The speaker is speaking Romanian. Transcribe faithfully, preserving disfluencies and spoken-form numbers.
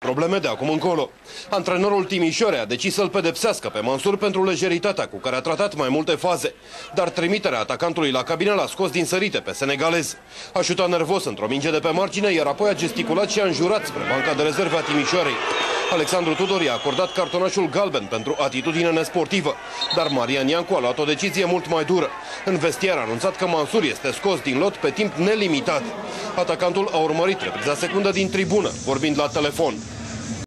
probleme de acum încolo. Antrenorul Timișorei a decis să-l pedepsească pe Mansur pentru lejeritatea cu care a tratat mai multe faze, dar trimiterea atacantului la cabină l-a scos din sărite pe senegalez. A șutat nervos într-o minge de pe margine, iar apoi a gesticulat și a înjurat spre banca de rezerve a Timișorei. Alexandru Tudor i-a acordat cartonașul galben pentru atitudine nesportivă, dar Marian Iancu a luat o decizie mult mai dură. În vestiar a anunțat că Mansur este scos din lot pe timp nelimitat. Atacantul a urmărit repriza secundă din tribună, vorbind la telefon.